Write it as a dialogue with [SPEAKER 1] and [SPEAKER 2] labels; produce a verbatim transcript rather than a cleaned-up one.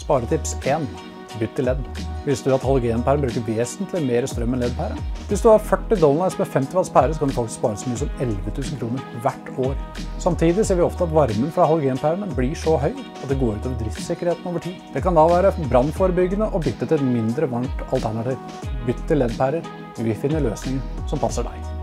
[SPEAKER 1] Sparetips én. Bytt til L E D. Visste du at halogenpæren bruker vesentlig mer strøm enn L E D-pære? Hvis du har førti dollars med femti watts pære, så kan du faktisk spare så mye som elleve tusen kroner hvert år. Samtidig ser vi ofte at varmen fra halogenpærene blir så høy at det går ut over driftssikkerheten over tid. Det kan da være brannforebyggende å bytte til et mindre varmt alternativ. Bytt til L E D-pærer. Vi finner løsninger som passer deg.